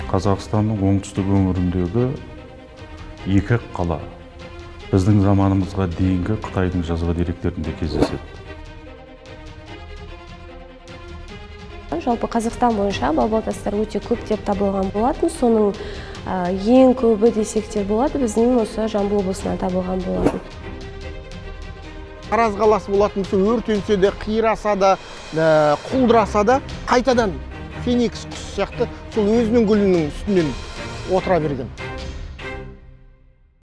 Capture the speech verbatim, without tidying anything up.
Қазақстанның оңтүстік өңіріндегі екі қала біздің заманымызға дейінгі Қытайдың жазба деректерінде кездеседі. Жалпы Қазақстан бойынша балбал тастар өте көп деп табылған болатын. Соның ең көбі десек те болады, біздің осы Жамбыл облысынан табылған болатын. Тараз қаласы болатын болса, өртенсе де, қираса да, құлдыраса да, қайтадан феникс құс сияқты сол өзінің гүлінің үстінен отыра берген.